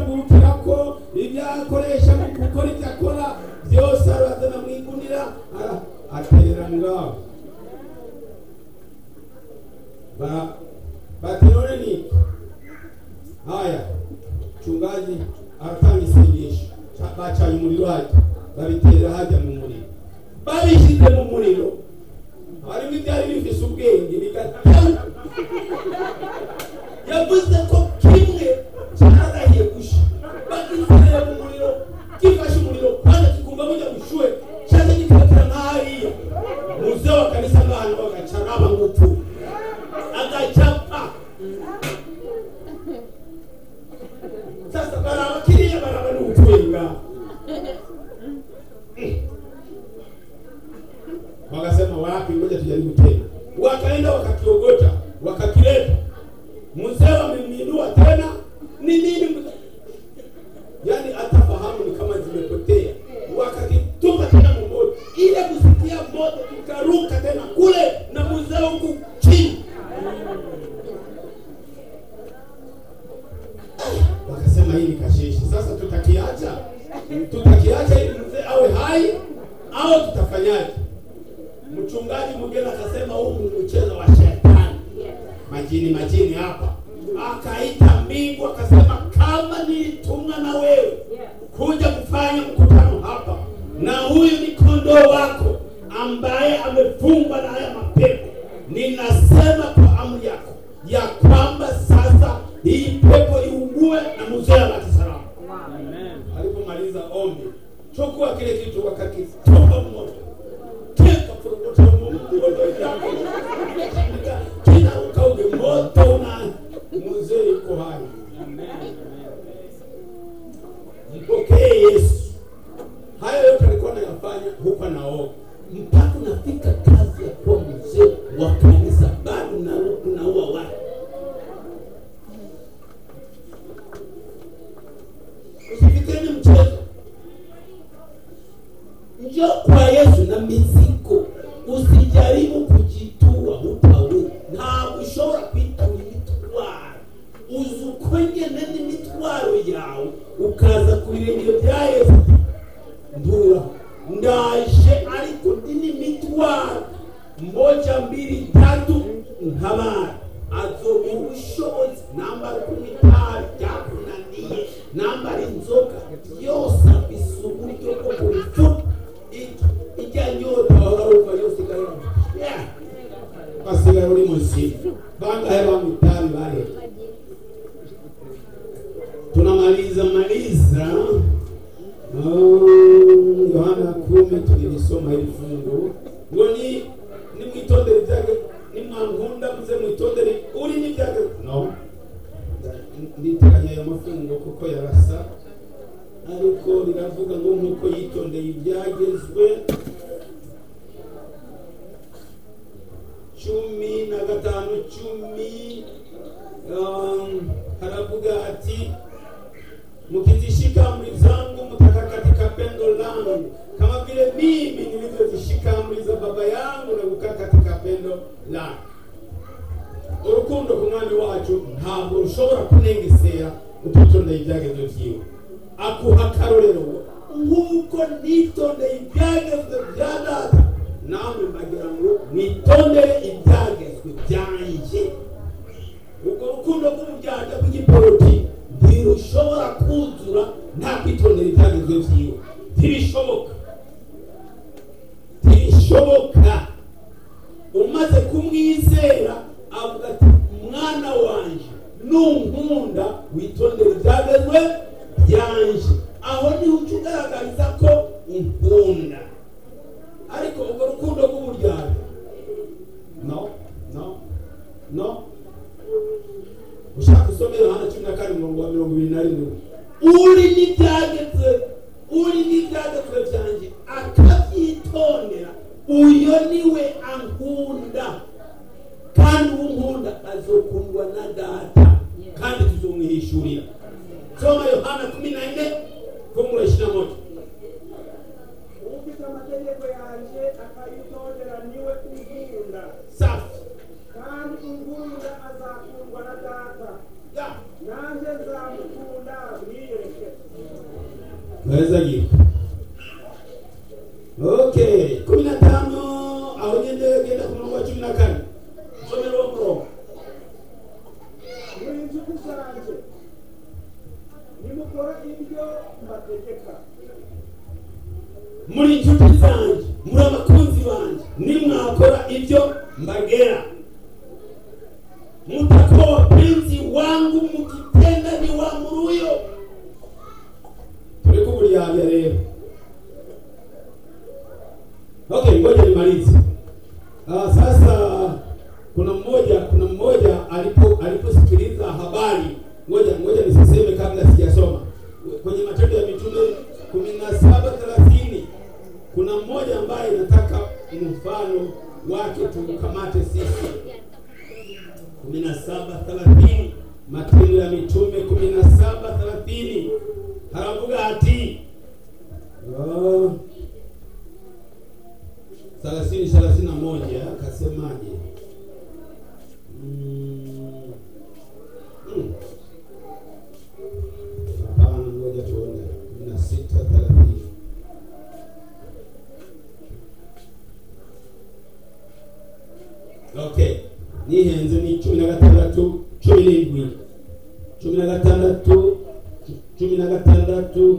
aruhukira ko ibyakoresha mu gukora ibyo akora byose arazana mu igunira aterera ngaho. Baterone ni haya chungaji aratanga isengesho bacanye umuriro hajya babitera hajya mu muriro babishyize mu muriro harimo ibyari bifise ubwenge bigatanga yavuze ko kimwe cyarahiye gusha bakizera mu muriro gifashe umuriro kandi kikumva bujya gushuhe cyane gikatira nk'ahariya muze wa kanisa abantu bagacara abangupfu agacapa sasa barabakiriya barabana ubutwenga wakasema wapi ngoja tujaribu tena wakaenda wakakiogota wakakileta mzee amemwinua tena ni nini yani atafahamu ni kama zimepotea wakakitupa tena mmoja ile kusikia moto kikaruka tena kule na mzee huku chini wakasema hii ni kashishi sasa tutakiacha ili mzee awe hai au tutafanyaje? Mchungaji mwingine akasema huu ni mchezo wa shetani. Majini hapa. Akaita mbingu akasema kama nilitumwa na wewe kuja kufanya mkutano hapa na huyu ni kondoo wako ambaye amefungwa na haya mapepo, ninasema kwa amri yako ya kwamba sasa hii pepo iugue na mzee abaki salama. Amen. Alipomaliza ombi, chukua kile kitu wakakitupa moto. Kina ukauge moto na mzee yuko hai. Mpokee Yesu. Haya yote alikuwa anayafanya huko naoga. Mpaka unafika kazi ya kuwa mzee wa kanisa bado unaua watu. Usifikiri mchezo. Njoo kwa Yesu na mizigo. Usijaribu kujitua utaweza. Na ushobora kwitura imitwaro. Uzukwenge nene mitwaro yawe ukaza ku birenge bya Yesu. Ndura ndaje ariko ndini mitwaro moja mbili tatu nkabara azobushobozi nambara kumitari yakunaniye nambara inzoka yose bisuburyo ko kubifuta icyanyota waruka yose kayo basiga uri musi banga heba mitari bare tunamaliza Yohana 10 tulisoma hili fungu ngoni ni mwitondere byage ni mwankunda muze mwitondere uri ni byage no nditeganya ya mafungo kuko yarasa ariko biravuga ngo nkuko yitondeye ibyagezwe 10 haravuga ati mukitishika amri zangu mtaka katika pendo langu kama vile mimi nilivyozishika amri za baba yangu na kukaa katika pendo langu. Urukundo kumwami wacu ntabwo rushobora kunengesera utitondeye ibyagezwe byiwe. Akuha karorero nk'uko nitondeye ibyagezwe bya data namwe mbagira ngo nitondere ibyagezwe byanje. Ubwo rukundo rw'umujyana bw'igiporoti ntirushobora kuzura nta kwitondera ibyagezwe byiwe. Ntibishoboka. Umaze kumwizera avuga ati mwana wanje nunkunda witondera ibyagezwe byanje. Aho ni ukigaragariza ko unkunda. Ariko ubwo rukundo rw'umujyana no ushaka usomera Yohana 10:27 uri n'ibyagezwe byanje akabyitondera uyo niwe ankunda kandi unkunda azokundwa na data kandi tuzomwihishurira. Soma Yohana 14:21. Ufite amategeko yanje akayitondera niwe unkunda. Safi. Kandi unkunda azakundwa na data. Nanjye nzamukunda mwiyereke. Weza gifu. Okay, 15 aho nyende genda ku murongo wa 14. Somero murongo. Muri inshuti zanjye nimukora ibyo mbategeka. Muri inshuti zanjye, muri abakunzi banjye, nimwakora ibyo mbagera. Mtakuwa wapenzi wangu mkipenda ni wa muruyo. Tulikubuliaga leo. Okay, ngoja nimalize. Sasa kuna mmoja aliposikiliza habari. Ngoja nisiseme kabla sijasoma. Kwenye Matendo ya Mitume 17:30 kuna mmoja ambaye nataka mfano wake tumkamate sisi. 17:30 Matendo ya Mitume 17:30 haravuga ati 31 akasemaje? Hapana, ngoja tuone 16:30. Okay, ni henze ni 16 17 16 16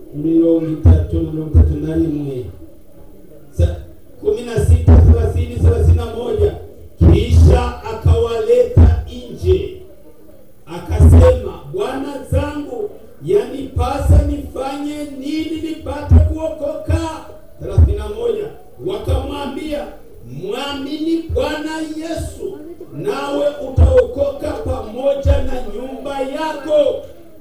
31 16:30-31 kisha akawaleta nje akasema, Bwana zangu, yanipasa nifanye nini nipate kuokoka? 31 wakamwambia, mwamini Bwana Yesu nawe utaokoka pamoja na nyumba yako.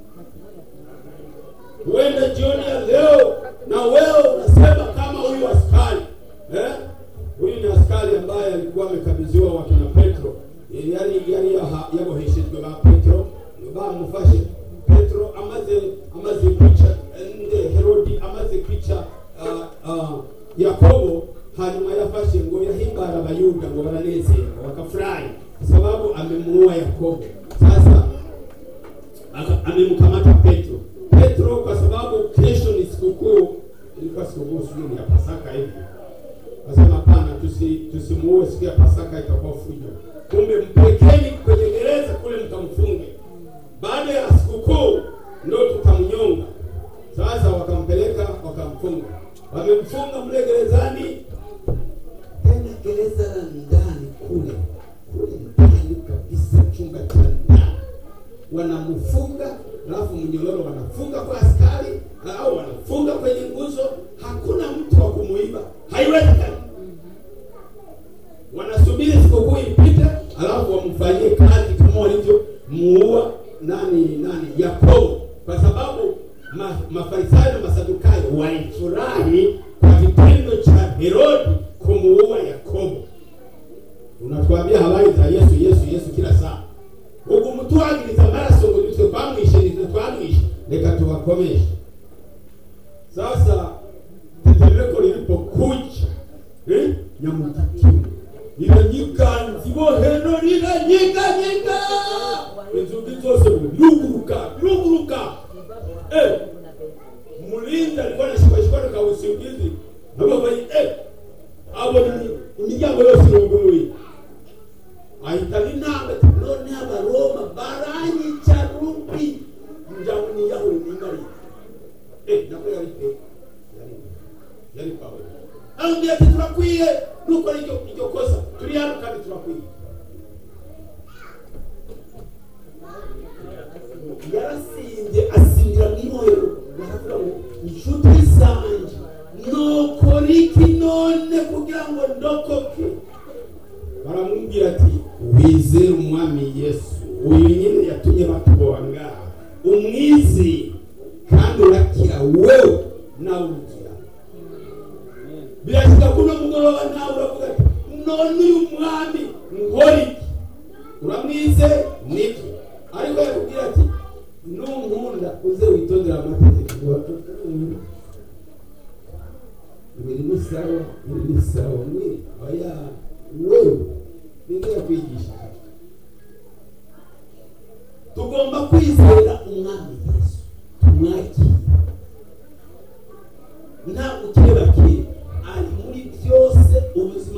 Wenda jioni ya leo na wewe unasema kama huyu askari, huyu ni askari ambaye alikuwa amekabidhiwa wakina Petro, yani yabo heshitwe ba Petro ba mufashe Petro amaze kwica Herodi amaze kwica Yakobo, hanyuma yafashe ngo yahimbara abayuda ngo baranezerwa wakafurahi kwa sababu amemuua Yakobo. Sasa amemkamata Petro kwa sababu kesho ni sikukuu, ilikuwa sikukuu ya Pasaka hivi. Nasema hapana, tusimuue siku ya Pasaka, itakuwa fujo. Kumbe mpelekeni kwenye gereza kule mkamfunge. Baada ya sikukuu ndio tutamnyonga. Sasa wakampeleka wakamfunga. Wamemfunga mle gerezani. Tena gereza la ndani kule ndani kabisa, chumba cha ndani. Wanamfunga, alafu mnyororo wanafunga kwa askari au wanafunga kwenye nguzo. Hakuna mtu wa kumuiba, haiwezekani. Wanasubiri sikukuu ipite, alafu wamfanyie kazi kama walivyo muua nani Yakobo, kwa sababu Mafarisayo na Masadukayo walifurahi kwa kitendo cha Herodi kumuua Yakobo. Unatuambia habari za Yesu kila saa. Huko mtu agiriza maraso ngo nitwe kwamwishe leka tuwakomeshe. Sasa tetemeko lilipokuja nyamukiki inanyika nzibo Herodi inanyika inzuki zose yuguruka mulinda alikuwa anashikwa kwa usingizi nabo bali abo ni imiryango yose irongoye ahitalina none abaroma baranyi charupi njamuni yaho ningari nako yari pawe angiye turakwiye nuko iryo kosa turi hano kandi turakwiye. Yarasinze asingira mwihoyo baravuga ngo inshuti zanje nokoriki none kugira ngo ndokoke. Baramubwira ati, wizere umwami Yesu, uyu nyine yatumye batubonga, umwizi kandi urakira wewe nawe ugira. Birashika kuno mugoroba nawe uravuga ati, none uyu mwami nkoriki? Uramwize niki? Ariko yakubwira ati, nunkunda uze witondera amategeko yawe. Ibintu sawa mwiri oya wewe ningira kwigisha. Tugomba kwizera umwami Yesu, tumwakire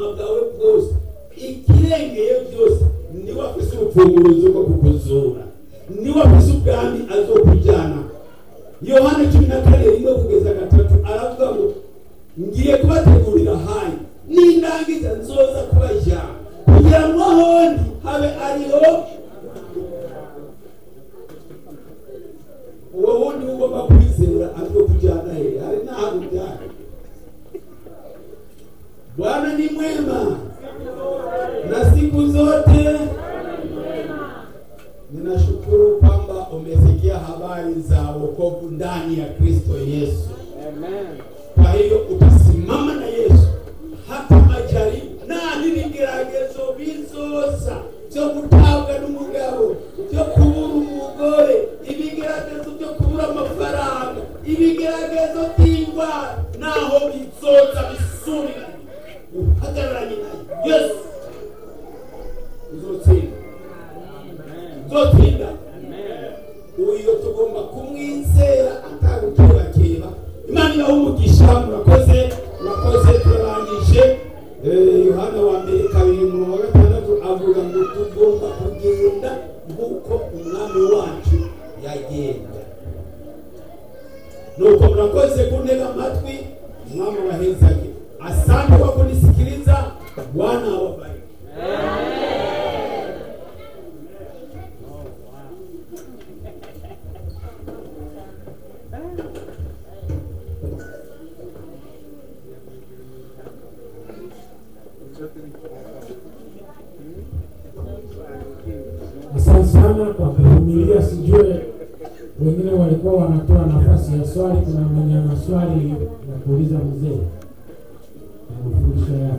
bwawe bwose ikirengeye byose niwe afise urufunguruzo rwo kukuzura, niwe afise ubwami azokujyana. Yohana 14:1-3 aravuga ngo ngiye kubategurira hayi nindangiza nzoza kubajyana kugira ngo ahondi habe ariho. Uwo wundi ugomba kwizera azokujyana he? Hari n'ahantu byari. Bwana ni mwema na siku zote. Ninashukuru kwamba umesikia habari za wokovu ndani ya Kristo Yesu. Amen. Kwa hiyo utasimama na Yesu hata majaribu na n'ibigeragezo bizosa byo gutabwa n'umugabo, byo kubura umugore, ibigeragezo byo kubura amafaranga, ibigeragezo by'indwara, naho bizoza bisubira uhagararanye nayo Yesu uzotsinda. Zotinda. Uyo tugomba kumwizera atagukebakeba. Imana ibahe umugisha. Murakoze turarangije. Yohana wa mbere 2:6 avuga ngo tugomba kugenda nk'uko umwami wacu yagenda. Nuko murakoze kuntega amatwi. Umwami wahezage. Asante kwa kunisikiliza. Bwana awabariki. Asante sana kwa kuvumilia. Sijue wengine walikuwa wanatoa nafasi ya swali. Kuna mwenye ana swali na kuuliza mzee na mafundisho yake.